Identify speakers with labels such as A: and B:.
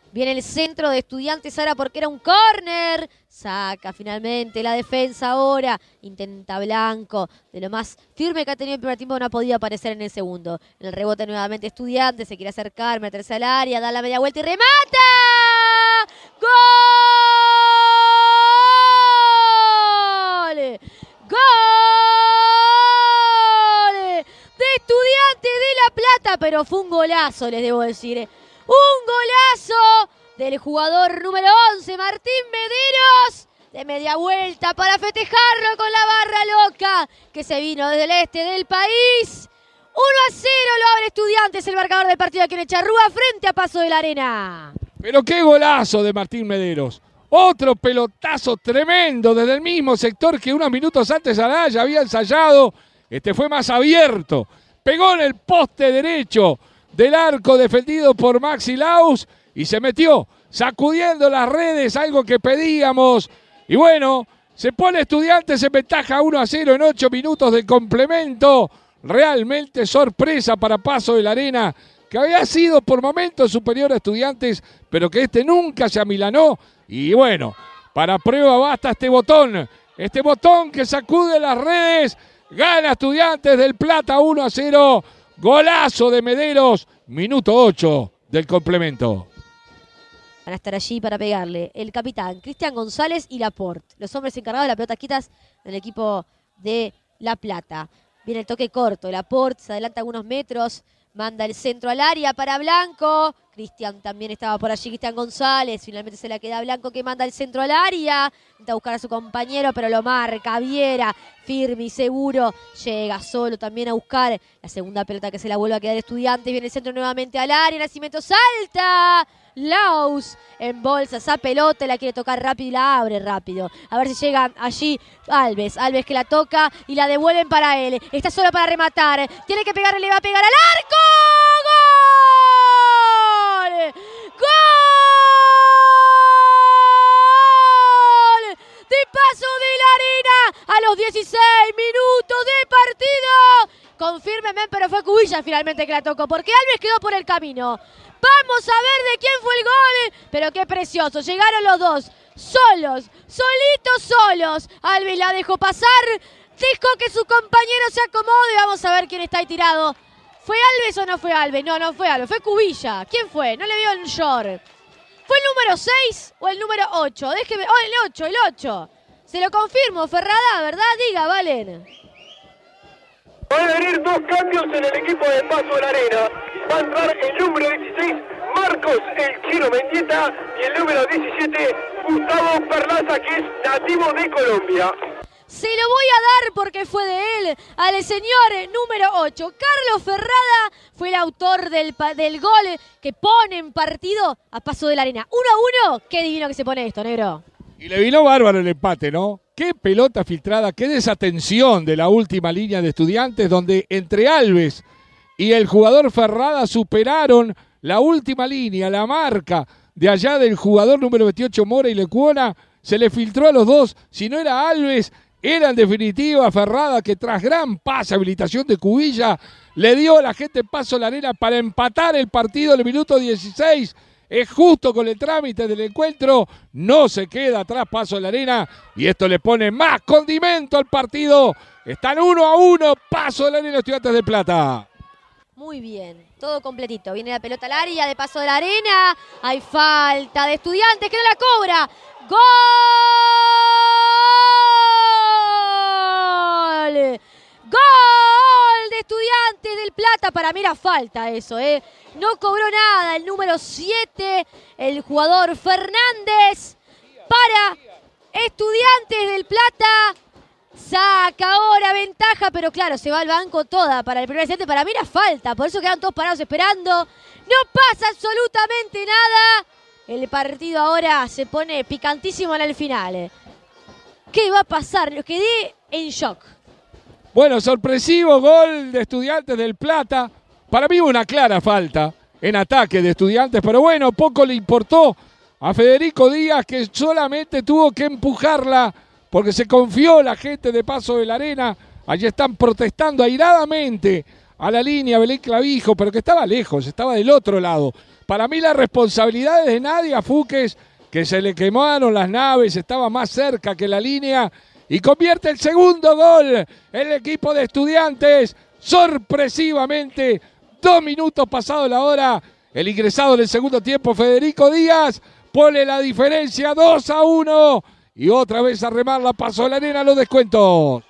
A: Viene el centro de Estudiantes ahora porque era un córner. Saca finalmente la defensa ahora. Intenta Blanco. De lo más firme que ha tenido el primer tiempo no ha podido aparecer en el segundo. En el rebote nuevamente Estudiantes. Se quiere acercar, meterse al área. Da la media vuelta y remata. ¡Gol! ¡Gol! De Estudiantes de La Plata. Pero fue un golazo, les debo decir. Un golazo del jugador número 11, Martín Mederos, de media vuelta para festejarlo con la barra loca que se vino desde el este del país. 1-0 lo abre Estudiantes, el marcador del partido aquí en Echarrúa frente a Paso de la Arena.
B: Pero qué golazo de Martín Mederos. Otro pelotazo tremendo desde el mismo sector que unos minutos antes Araya había ensayado. Este fue más abierto. Pegó en el poste derecho del arco defendido por Maxi Laus y se metió sacudiendo las redes, algo que pedíamos. Y bueno, se pone Estudiantes en ventaja 1-0 en 8 minutos de complemento. Realmente sorpresa para Paso de la Arena, que había sido por momentos superior a Estudiantes, pero que este nunca se amilanó. Y bueno, para prueba basta este botón que sacude las redes. Gana Estudiantes del Plata 1-0. Golazo de Mederos, minuto 8 del complemento.
A: Van a estar allí para pegarle el capitán Cristian González y Laporte, los hombres encargados de las pelotas quitas del equipo de La Plata. Viene el toque corto, Laporte se adelanta algunos metros, manda el centro al área para Blanco. Cristian también estaba por allí, Cristian González. Finalmente se la queda Blanco que manda el centro al área. Intenta buscar a su compañero, pero lo marca Viera. Firme y seguro. Llega solo también a buscar la segunda pelota que se la vuelve a quedar Estudiantes. Viene el centro nuevamente al área. Nacimiento salta. Laus embolsa esa pelota, la quiere tocar rápido y la abre rápido. A ver si llega allí Alves. Alves que la toca y la devuelven para él. Está solo para rematar. Tiene que pegarle, le va a pegar al arco. ¡Gol! ¡Gol! De Paso de la Arena a los 16 minutos de partido. Confírmeme, pero fue Cubilla finalmente que la tocó, porque Alves quedó por el camino. Vamos a ver de quién fue el gol. Pero qué precioso. Llegaron los dos. Solos. Solitos, solos. Alves la dejó pasar. Dejó que su compañero se acomode. Vamos a ver quién está ahí tirado. ¿Fue Alves o no fue Alves? No, no fue Alves. Fue Cubilla. ¿Quién fue? No le vio el short. ¿Fue el número 6 o el número 8? Déjeme. Oh, el 8, el 8. Se lo confirmo, Ferrada, ¿verdad? Diga, Valen.
C: Van a venir dos cambios en el equipo de Paso de la Arena. Va a entrar el número 16, Marcos El Chino Mendieta, y el número 17, Gustavo Perlaza, que es nativo de Colombia.
A: Se lo voy a dar porque fue de él, al señor número 8. Carlos Ferrada fue el autor del gol que pone en partido a Paso de la Arena. 1-1, qué divino que se pone esto, negro.
B: Y le vino bárbaro el empate, ¿no? Qué pelota filtrada, qué desatención de la última línea de Estudiantes, donde entre Alves y el jugador Ferrada superaron la última línea, la marca de allá del jugador número 28 Mora y Lecuona. Se le filtró a los dos, si no era Alves, era en definitiva Ferrada, que tras gran pase, habilitación de Cubilla, le dio a la gente Paso a la Arena para empatar el partido en el minuto 16. Es justo con el trámite del encuentro, no se queda atrás Paso de la Arena y esto le pone más condimento al partido. Están 1-1, Paso de la Arena, Estudiantes de Plata.
A: Muy bien, todo completito. Viene la pelota al área de Paso de la Arena. Hay falta de Estudiantes que no la cobra. ¡Gol! ¡Gol de Estudiantes del Plata! Para mí era falta eso, ¿eh? No cobró nada el número 7, el jugador Fernández, para Estudiantes del Plata. Saca ahora ventaja, pero claro, se va al banco toda para el primer set. Para mí era falta, por eso quedan todos parados esperando. No pasa absolutamente nada. El partido ahora se pone picantísimo en el final. ¿Qué va a pasar? Lo quedé en shock.
B: Bueno, sorpresivo gol de Estudiantes del Plata. Para mí una clara falta en ataque de Estudiantes, pero bueno, poco le importó a Federico Díaz, que solamente tuvo que empujarla porque se confió la gente de Paso de la Arena. Allí están protestando airadamente a la línea Belén Clavijo, pero que estaba lejos, estaba del otro lado. Para mí la responsabilidad es de Nadia Fúquez, que se le quemaron las naves, estaba más cerca que la línea y convierte el segundo gol el equipo de Estudiantes. Sorpresivamente, 2 minutos pasado la hora, el ingresado en el segundo tiempo, Federico Díaz, pone la diferencia 2-1 y otra vez a remar la Paso de la Arena a los descuentos.